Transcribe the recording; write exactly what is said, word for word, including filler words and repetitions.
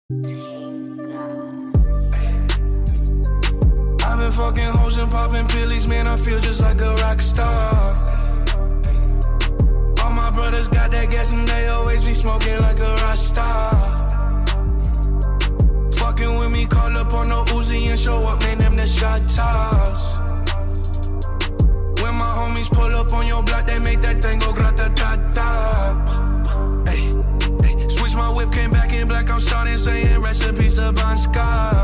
I've been fucking hoes and popping pillies, man, I feel just like a rock star. All my brothers got that gas and they always be smoking like a rock star. Fucking with me, call up on no Uzi and show up, man, them the shot toss. When my homies pull up on your block, they make that thing go grata-ta-ta. Ay, ay, switch my whip, came back in black, I'm starting saying recipes to Bon Scott.